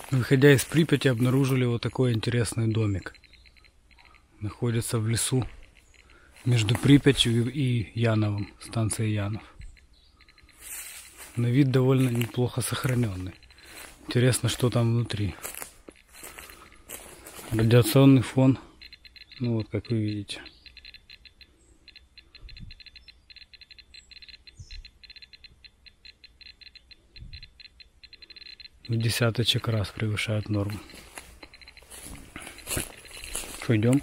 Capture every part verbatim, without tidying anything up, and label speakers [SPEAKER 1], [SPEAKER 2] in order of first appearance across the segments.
[SPEAKER 1] Выходя из Припяти, обнаружили вот такой интересный домик. Находится в лесу между Припятью и Яновом, станцией Янов. На вид довольно неплохо сохраненный. Интересно, что там внутри. Радиационный фон, ну вот как вы видите. В десяточек раз превышает норму. Пойдем.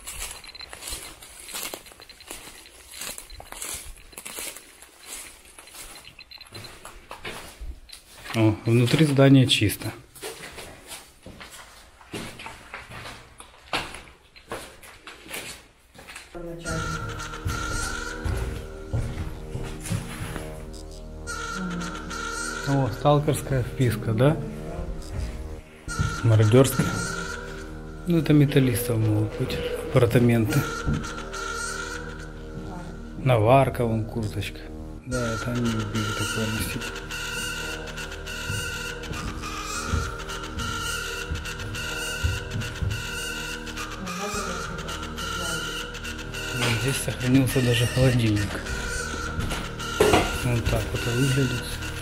[SPEAKER 1] О, внутри здания чисто. О, сталкерская вписка, да? Мародерская. Ну, это металлистов могут быть. Апартаменты. Наварка, вон курточка. Да, это они любили такое носить. Вот здесь сохранился даже холодильник. Вот так вот выглядит.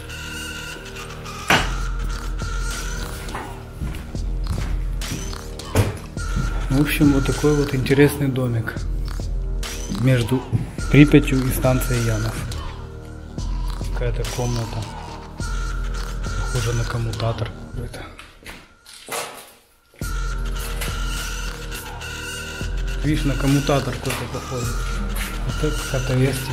[SPEAKER 1] В общем, вот такой вот интересный домик между Припятью и станцией Янов. Какая-то комната, похожа на коммутатор какой-то. Видишь, на коммутатор какой-то похож. Это какая-то версия.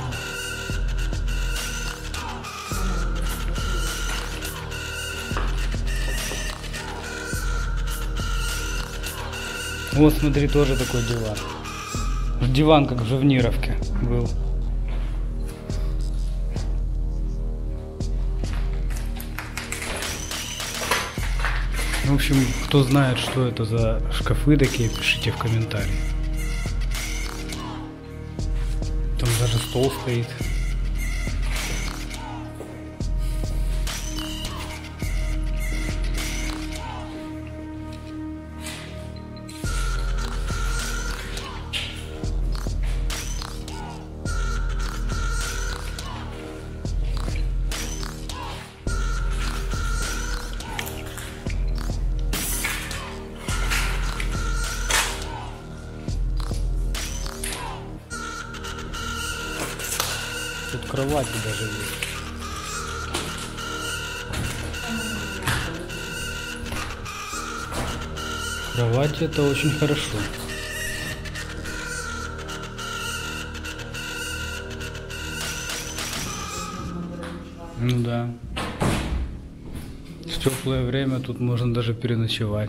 [SPEAKER 1] Вот смотри, тоже такой диван. Диван как в Живнировке был. В общем, кто знает, что это за шкафы такие, пишите в комментарии. Там даже стол стоит. Тут кровати даже есть. Кровать — это очень хорошо. Ну да. В теплое время тут можно даже переночевать.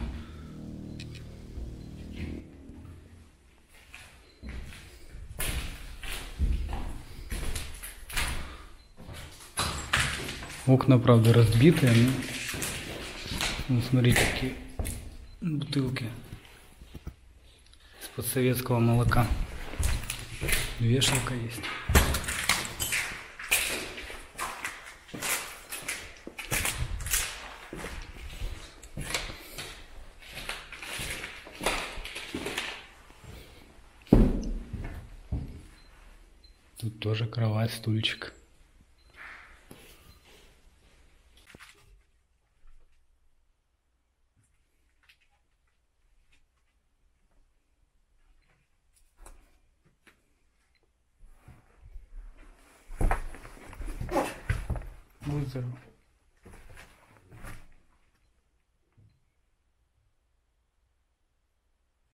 [SPEAKER 1] Окна, правда, разбитые, но ну, смотрите, какие бутылки из-под советского молока. Вешалка есть. Тут тоже кровать, стульчик. Будь здоров.